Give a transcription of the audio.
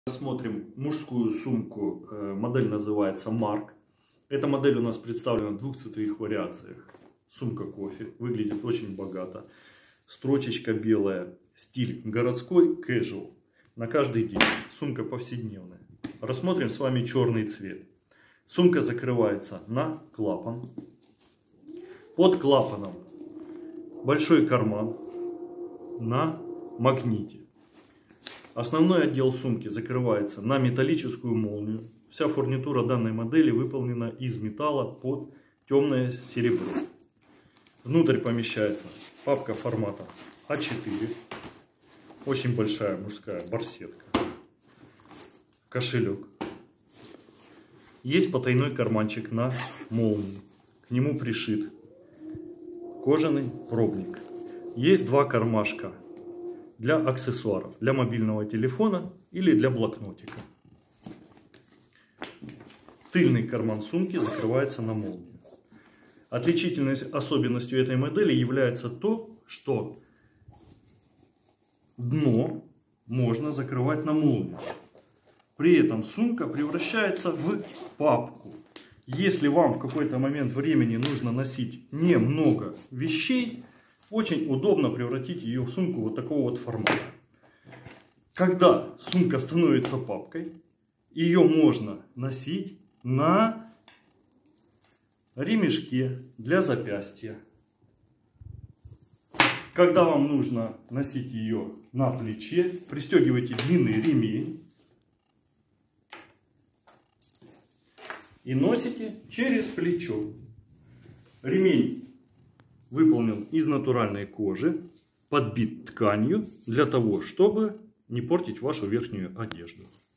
Рассмотрим мужскую сумку. Модель называется Марк. Эта модель у нас представлена в двух цветовых вариациях. Сумка кофе. Выглядит очень богато. Строчечка белая. Стиль городской, casual. На каждый день. Сумка повседневная. Рассмотрим с вами черный цвет. Сумка закрывается на клапан. Под клапаном большой карман на магните. Основной отдел сумки закрывается на металлическую молнию. Вся фурнитура данной модели выполнена из металла под темное серебро. Внутрь помещается папка формата А4. Очень большая мужская барсетка. Кошелек. Есть потайной карманчик на молнии. К нему пришит кожаный пробник. Есть два кармашка для аксессуаров, для мобильного телефона или для блокнотика. Тыльный карман сумки закрывается на молнию. Отличительной особенностью этой модели является то, что дно можно закрывать на молнию. При этом сумка превращается в папку. Если вам в какой-то момент времени нужно носить немного вещей, очень удобно превратить ее в сумку вот такого вот формата. Когда сумка становится папкой, ее можно носить на ремешке для запястья. Когда вам нужно носить ее на плече, пристегивайте длинный ремень и носите через плечо. Ремень выполнен из натуральной кожи, подбит тканью для того, чтобы не портить вашу верхнюю одежду.